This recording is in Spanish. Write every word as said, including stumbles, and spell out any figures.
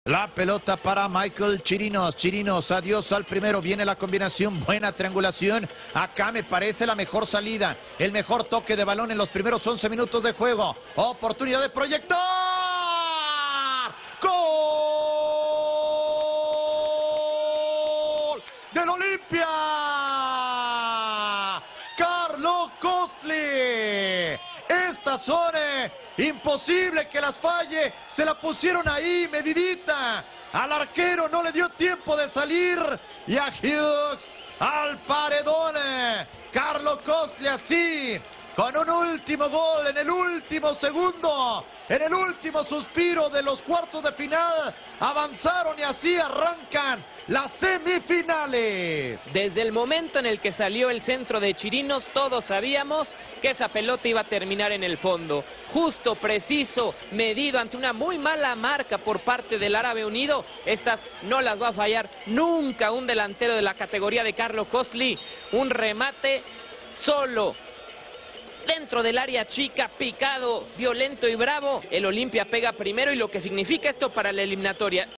La pelota para Michael Chirinos. Chirinos, adiós al primero. Viene la combinación, buena triangulación. Acá me parece la mejor salida. El mejor toque de balón en los primeros once minutos de juego. Oportunidad de proyectar. ¡Gol del Olimpia! Carlos Costly. Estas son eh, imposible que las falle. Se la pusieron ahí, medidita. Al arquero no le dio tiempo de salir. Y a Hughes al paredón. Carlos Costly así, con un último gol en el último segundo. En el último suspiro de los cuartos de final. Avanzaron y así arrancan las semifinales. Desde el momento en el que salió el centro de Chirinos, todos sabíamos que esa pelota iba a terminar en el fondo. Justo, preciso, medido ante una muy mala marca por parte del Árabe Unido. Estas no las va a fallar nunca un delantero de la categoría de Carlos Costly. Un remate solo, dentro del área chica, picado, violento y bravo. El Olimpia pega primero y lo que significa esto para la eliminatoria.